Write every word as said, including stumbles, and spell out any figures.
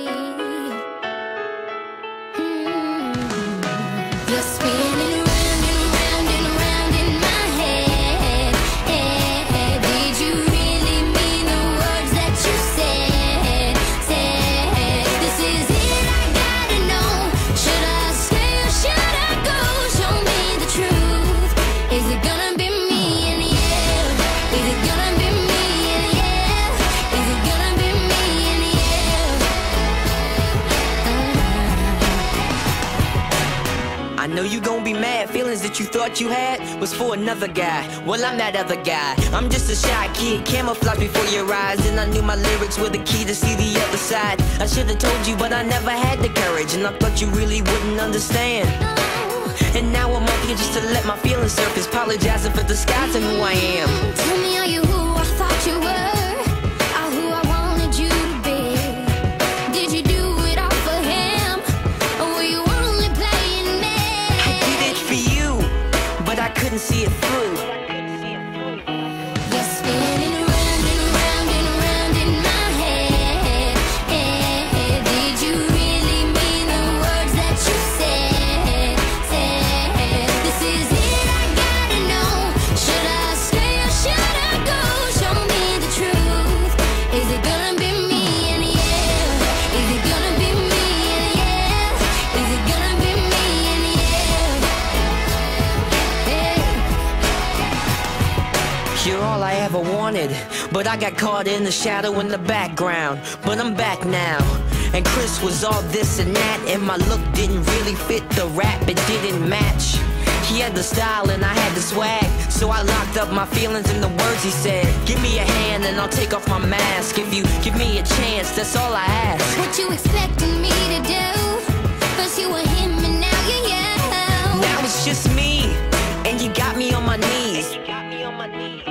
Mm. You're spinning round and round and round in my head. Did you really mean the words that you said? Said this is it, I gotta know. Should I stay or should I go? Show me the truth. Is it gonna be me in the end? Is it gonna be me in the end? Is it gonna be me in the end? I know you gon' be mad. Feelings that you thought you had was for another guy. Well, I'm that other guy. I'm just a shy kid, camouflage before your eyes. And I knew my lyrics were the key to see the other side. I should've told you, but I never had the courage. And I thought you really wouldn't understand. And now I'm up here just to let my feelings surface, apologizing for disguising who I am. Tell me, are you who I thought you were? Or who I wanted you to be? Did you do it all for him? Or were you only playing me? I did it for you, but I couldn't see it through. You're spinning round and round and round in my head. Did you really mean the words that you said? Said this is it, I gotta know. Should I stay or should I go? Show me the truth. Is it gonna be me in the end? Is it gonna be me in the end? Is it gonna be me in the end? Hey. You're all I ever wanted, but I got caught in the shadow in the background. But I'm back now, and Chris was all this and that, and my look didn't really fit the rap, it didn't match. He had the style and I had the swag, so I locked up my feelings in the words he said. Give me a hand and I'll take off my mask. If you give me a chance, that's all I ask. What you expecting me to do? First you were him and now you're you. Now it's just me, and you got me on my knees.